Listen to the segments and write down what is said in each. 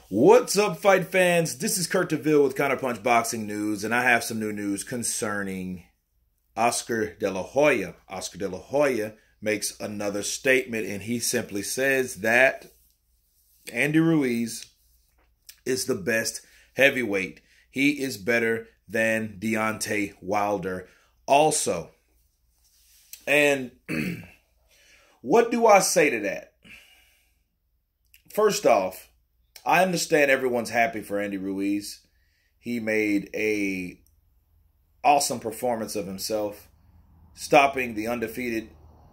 What's up, fight fans? This is Kurt DeVille with Counterpunch Boxing News, and I have some new news concerning Oscar De La Hoya. Oscar De La Hoya makes another statement, and he simply says that Andy Ruiz is the best heavyweight. He is better than Deontay Wilder also. And what do I say to that? First off, I understand everyone's happy for Andy Ruiz. He made a awesome performance of himself, stopping the undefeated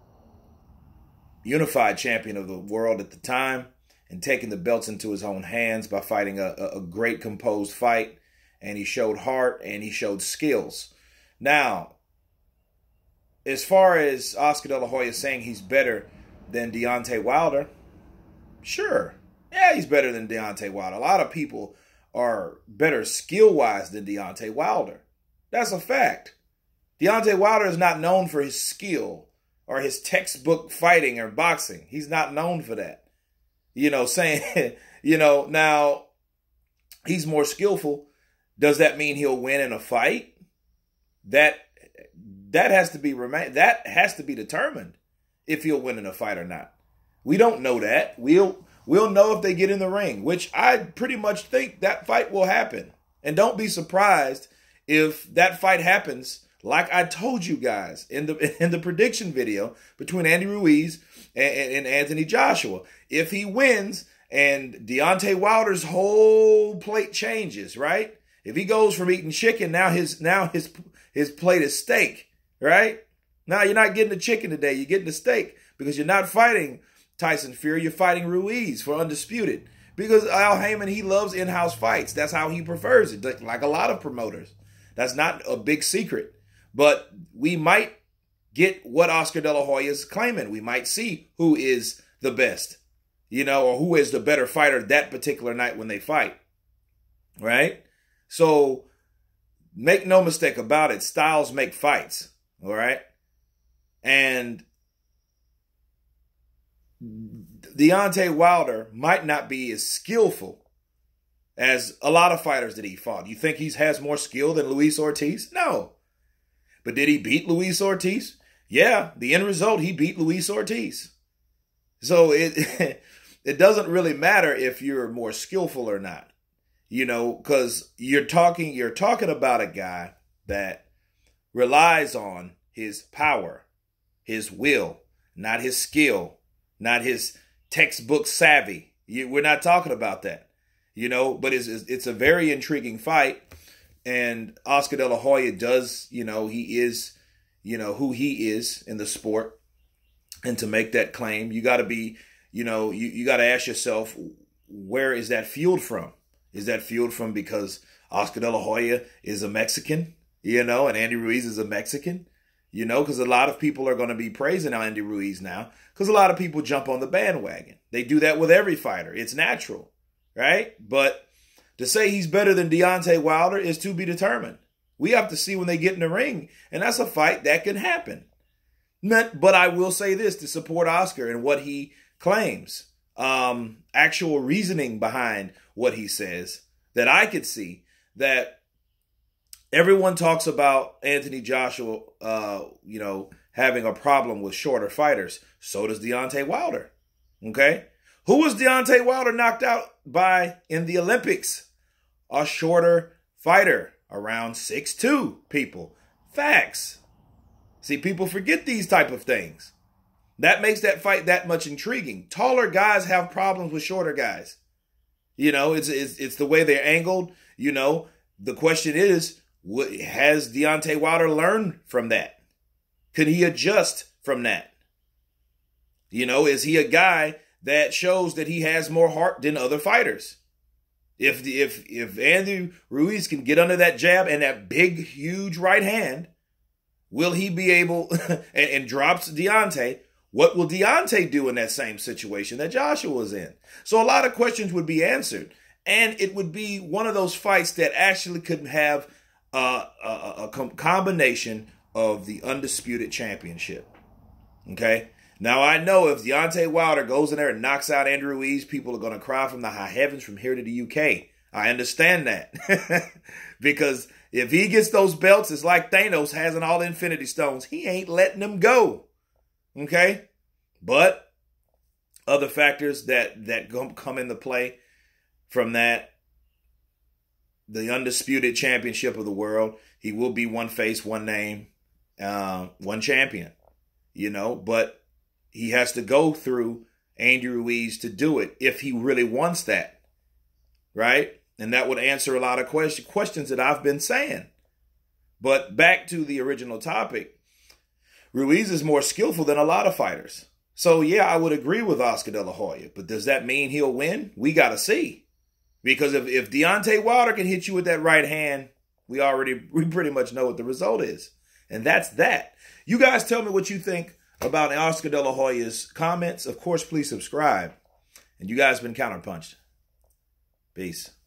unified champion of the world at the time and taking the belts into his own hands by fighting a great composed fight. And he showed heart and he showed skills. Now, as far as Oscar De La Hoya saying he's better than Deontay Wilder, sure. Yeah, he's better than Deontay Wilder. A lot of people are better skill-wise than Deontay Wilder. That's a fact. Deontay Wilder is not known for his skill or his textbook fighting or boxing. He's not known for that. Now, he's more skillful. Does that mean he'll win in a fight? That has to be determined if he'll win in a fight or not. We don't know that. We'll know if they get in the ring, which I pretty much think that fight will happen. And don't be surprised if that fight happens, like I told you guys in the prediction video between Andy Ruiz and Anthony Joshua. If he wins and Deontay Wilder's whole plate changes, right? If he goes from eating chicken, now his plate is steak, right? Now you're not getting the chicken today, you're getting the steak because you're not fighting Tyson Fury, you're fighting Ruiz for undisputed. Because Al Heyman, he loves in-house fights. That's how he prefers it, like a lot of promoters. That's not a big secret. But we might get what Oscar De La Hoya is claiming. We might see who is the best, or who is the better fighter that particular night when they fight, right? So make no mistake about it. Styles make fights, all right? And Deontay Wilder might not be as skillful as a lot of fighters that he fought. You think he has more skill than Luis Ortiz? No. But did he beat Luis Ortiz? Yeah, the end result, he beat Luis Ortiz. So it doesn't really matter if you're more skillful or not, because you're talking about a guy that relies on his power, his will, not his skill, not his textbook savvy. We're not talking about that, but it's a very intriguing fight. And Oscar De La Hoya does, he is, who he is in the sport. And to make that claim, you got to be, you got to ask yourself, where is that fueled from? Is that fueled from because Oscar De La Hoya is a Mexican, and Andy Ruiz is a Mexican? Because a lot of people are going to be praising Andy Ruiz now because a lot of people jump on the bandwagon. They do that with every fighter. It's natural, right? But to say he's better than Deontay Wilder is to be determined. We have to see when they get in the ring, and that's a fight that can happen. But I will say this to support Oscar and what he claims, actual reasoning behind what he says, that I could see that everyone talks about Anthony Joshua, having a problem with shorter fighters. So does Deontay Wilder. Okay? Who was Deontay Wilder knocked out by in the Olympics? A shorter fighter, around 6'2", people. Facts. See, people forget these type of things. That makes that fight that much intriguing. Taller guys have problems with shorter guys. It's the way they're angled. The question is, has Deontay Wilder learned from that? Could he adjust from that? Is he a guy that shows that he has more heart than other fighters? If Andy Ruiz can get under that jab and that big, huge right hand, will he be able, and drops Deontay, what will Deontay do in that same situation that Joshua was in? So a lot of questions would be answered. And it would be one of those fights that actually could have a combination of the undisputed championship. Okay? Now, I know if Deontay Wilder goes in there and knocks out Andy Ruiz, people are going to cry from the high heavens from here to the UK. I understand that. Because if he gets those belts, it's like Thanos has all the Infinity Stones. He ain't letting them go. Okay? But other factors that come into play from that, the undisputed championship of the world, he will be one face, one name, one champion, you know, but he has to go through Andy Ruiz to do it if he really wants that, right? And that would answer a lot of questions that I've been saying. But back to the original topic, Ruiz is more skillful than a lot of fighters. So, yeah, I would agree with Oscar De La Hoya. But does that mean he'll win? We got to see. Because if Deontay Wilder can hit you with that right hand, we pretty much know what the result is. And that's that. You guys tell me what you think about Oscar De La Hoya's comments. Of course, please subscribe. And you guys been counterpunched. Peace.